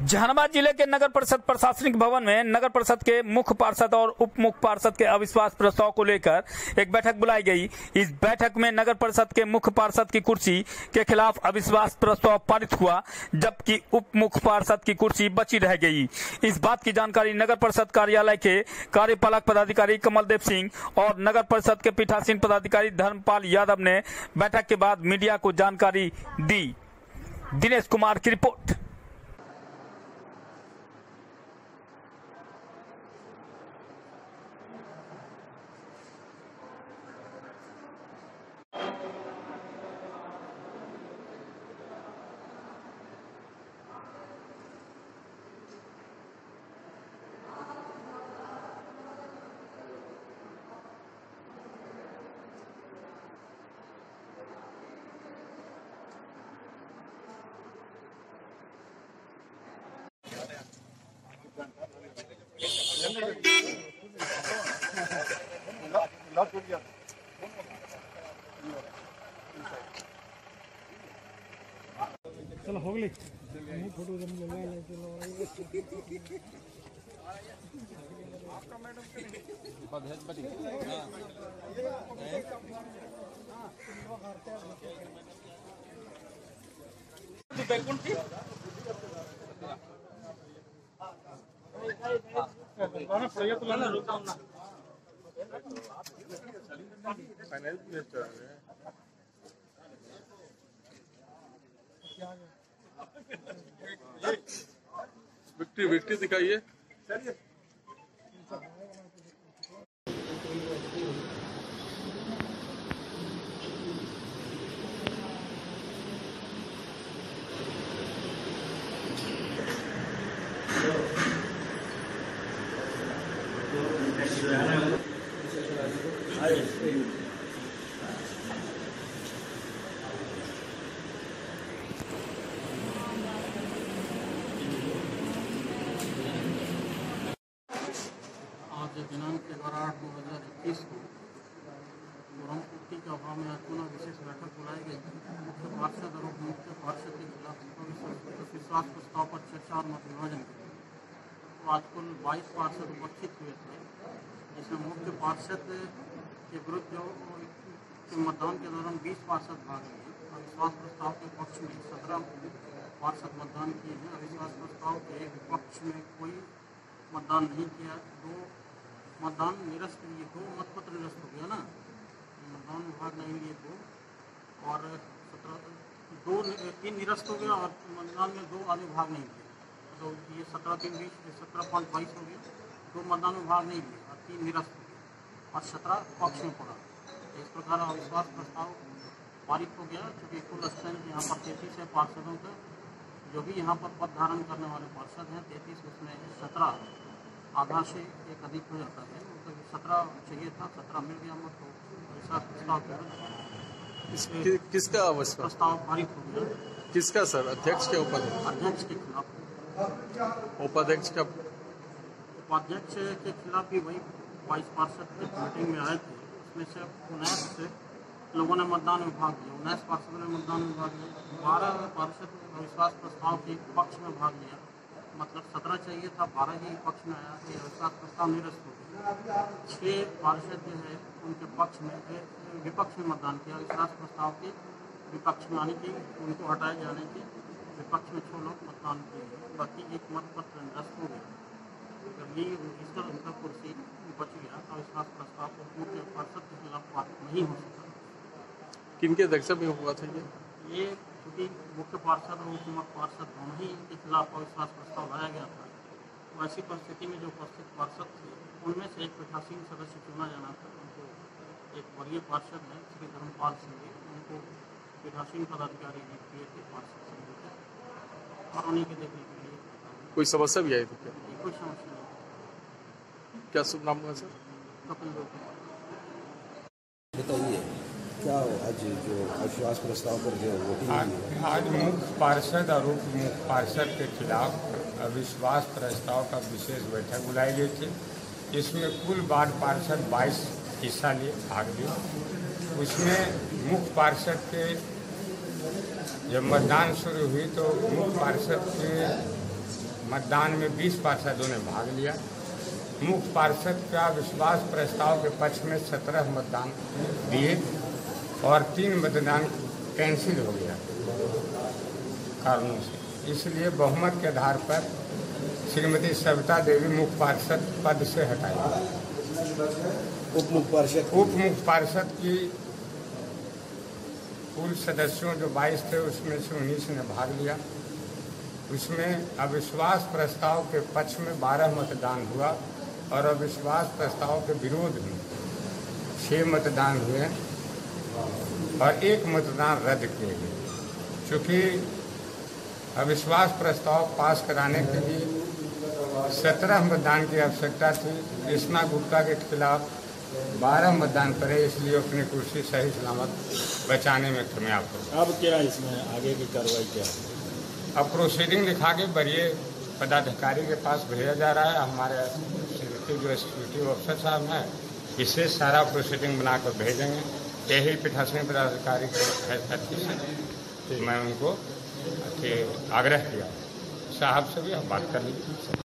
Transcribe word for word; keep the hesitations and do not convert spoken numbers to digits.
जहानाबाद जिले के नगर परिषद प्रशासनिक भवन में नगर परिषद के मुख्य पार्षद और उप मुख्य पार्षद के अविश्वास प्रस्ताव को लेकर एक बैठक बुलाई गई। इस बैठक में नगर परिषद के मुख्य पार्षद की कुर्सी के खिलाफ अविश्वास प्रस्ताव पारित हुआ, जबकि उप मुख्य पार्षद की कुर्सी बची रह गई। इस बात की जानकारी नगर परिषद कार्यालय के कार्यपालक पदाधिकारी कमलदेव सिंह और नगर परिषद के पीठासीन पदाधिकारी धर्मपाल यादव ने बैठक के बाद मीडिया को जानकारी दी। दिनेश कुमार की रिपोर्ट। चलो हो गई फोटो लगा ले चलो आपका मैडम पदहत हां बैकुंठी ना प्रयत्न करना रुका ना फाइनल मिनिस्टर है विक्ट्री विक्ट्री दिखाइए। दिनांक ग्यारह आठ दो हजार इक्कीस को कोरम पूर्ति के अभाव में पुनः विशेष बैठक बुलाई गई। मुख्य पार्षद और उप मुख्य पार्षद के खिलाफ अविश्वास प्रस्ताव पर चर्चा और मत विभाजन किया। तो आज कुल बाईस पार्षद उपस्थित हुए थे, जिसमें मुख्य पार्षद के विरुद्ध जो मतदान के दौरान बीस पार्षद भाग लिए। अविश्वास प्रस्ताव के पक्ष में सत्रह पार्षद मतदान किए हैं। अविश्वास प्रस्ताव के विपक्ष में कोई मतदान नहीं किया। दो मतदान निरस्त लिए, दो मतपत्र निरस्त हो गया ना, मतदान विभाग नहीं लिए दो और सत्रह दो तीन निरस्त हो गया और मतदान में दो आधे भाग नहीं लिए। तो ये सत्रह तीन बीस सत्रह पाँच बाईस हो गया। दो मतदान विभाग नहीं लिए और तीन निरस्त हो गए और सत्रह पक्ष में पड़ा। तो इस प्रकार अविश्वास प्रस्ताव पारित हो गया, क्योंकि कुल स्ट्रेंथ यहाँ पर तैंतीस है पार्षदों का। जो भी यहाँ पर पद धारण करने वाले पार्षद हैं तैंतीस, उसमें सत्रह आधा से एक अधिक हो जाता है। तो सत्रह चाहिए था, सत्रह मिल गया। मत हो अविश्वास प्रस्ताव कि, किसका अविश्वास प्रस्ताव पारित हो गया। किसका सर? अध्यक्ष के उपाध्यक्ष? अध्यक्ष के खिलाफ। उपाध्यक्ष का? उपाध्यक्ष के खिलाफ भी वही बाईस पार्षद की मीटिंग में आए थे। उसमें से उन्नीस से लोगों ने मतदान में भाग लिया। उन्नीस पार्षदों ने मतदान में भाग लिया। बारह पार्षद अविश्वास प्रस्ताव के पक्ष में भाग लिया। मतलब सत्रह चाहिए था, बारह ही पक्ष में आया कि अविश्वास प्रस्ताव निरस्त हो गया। छः पार्षद जो है उनके पक्ष में विपक्ष में मतदान किया। अविश्वास प्रस्ताव के विपक्ष में आने की, उनको हटाए जाने के विपक्ष में छः लोग मतदान किए। बाकी एक मतपत्र निरस्त हो गया। अगर ये इस पर उनका कुर्सी बच गया, अविश्वास प्रस्ताव को मुख्य पार्षद के खिलाफ पारित नहीं हो सकता। किनके अध्यक्षता में हुआ था ये? ये क्योंकि मुख्य पार्षद और उप मुख्य पार्षद दोनों ही के खिलाफ अविश्वास प्रस्ताव लाया गया था। वैसी परिस्थिति में जो उपस्थित पार्षद थे उनमें से एक पीठासीन सदस्य चुना जाना था। उनको एक वरीय पार्षद है श्री धर्मपाल सिंह, उनको पीठासीन पदाधिकारी नियुक्त किए थे पार्षद समिति के, और उन्हीं के देखने के लिए। कोई समस्या भी आई थी क्या? कोई समस्या नहीं। क्या शुभ नाम हुआ सर? कपिल देव। बताइए क्या आज जो अविश्वास प्रस्ताव पर जो वोटिंग आज, आज मुख्य पार्षद और उप मुख्य पार्षद के खिलाफ अविश्वास प्रस्ताव का विशेष बैठक बुलाई गई थी। इसमें कुल वार्ड पार्षद बाईस हिस्सा लिए भाग लिए। उसमें मुख्य पार्षद के जब मतदान शुरू हुई तो मुख्य पार्षद के मतदान में बीस पार्षदों ने भाग लिया। मुख्य पार्षद का विश्वास प्रस्ताव के पक्ष में सत्रह मतदान दिए और तीन मतदान कैंसिल हो गया कारणों से। इसलिए बहुमत के आधार पर श्रीमती सविता देवी मुख्य पार्षद पद से हटाई। उप मुख्य पार्षद उप मुख्य पार्षद की कुल सदस्यों जो बाईस थे उसमें से उन्नीस ने भाग लिया। उसमें अविश्वास प्रस्ताव के पक्ष में बारह मतदान हुआ और अविश्वास प्रस्ताव के विरोध में छह मतदान हुए और एक मतदान रद्द किए गए। चूँकि अविश्वास प्रस्ताव पास कराने के लिए सत्रह मतदान की आवश्यकता थी, कृष्णा गुप्ता के खिलाफ बारह मतदान करे, इसलिए अपनी कुर्सी सही सलामत बचाने में कामयाब हो। अब क्या इसमें आगे की कार्रवाई क्या है? अब प्रोसीडिंग लिखा के वरीय पदाधिकारी के पास भेजा जा रहा है। हमारे जो एग्जीक्यूटिव अफसर साहब हैं इससे सारा प्रोसीडिंग बनाकर भेजेंगे। यही पीठासीन पदाधिकारी के मैं उनको आग्रह किया, साहब से भी हम बात कर लीजिए।